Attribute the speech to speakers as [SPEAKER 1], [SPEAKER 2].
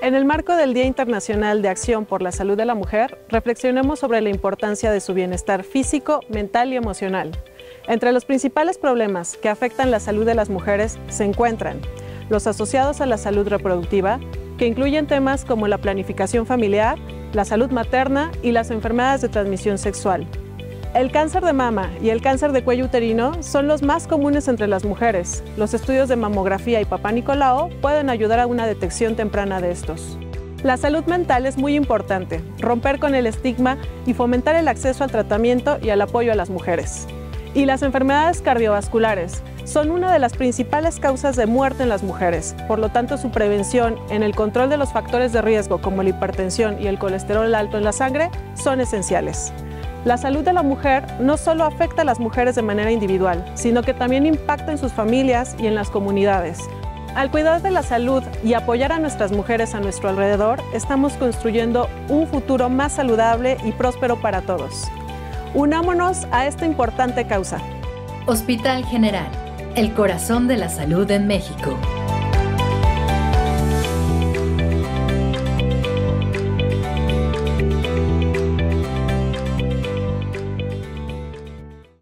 [SPEAKER 1] En el marco del Día Internacional de Acción por la Salud de la Mujer, reflexionemos sobre la importancia de su bienestar físico, mental y emocional. Entre los principales problemas que afectan la salud de las mujeres se encuentran los asociados a la salud reproductiva, que incluyen temas como la planificación familiar, la salud materna y las enfermedades de transmisión sexual. El cáncer de mama y el cáncer de cuello uterino son los más comunes entre las mujeres. Los estudios de mamografía y Papá Nicolau pueden ayudar a una detección temprana de estos. La salud mental es muy importante, romper con el estigma y fomentar el acceso al tratamiento y al apoyo a las mujeres. Y las enfermedades cardiovasculares son una de las principales causas de muerte en las mujeres, por lo tanto su prevención en el control de los factores de riesgo como la hipertensión y el colesterol alto en la sangre son esenciales. La salud de la mujer no solo afecta a las mujeres de manera individual, sino que también impacta en sus familias y en las comunidades. Al cuidar de la salud y apoyar a nuestras mujeres a nuestro alrededor, estamos construyendo un futuro más saludable y próspero para todos. Unámonos a esta importante causa.
[SPEAKER 2] Hospital General, el corazón de la salud en México.